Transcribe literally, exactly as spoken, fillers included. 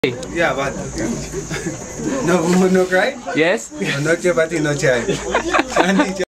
Yeah, but no woman, no cry. Yes. No chapati, no chai.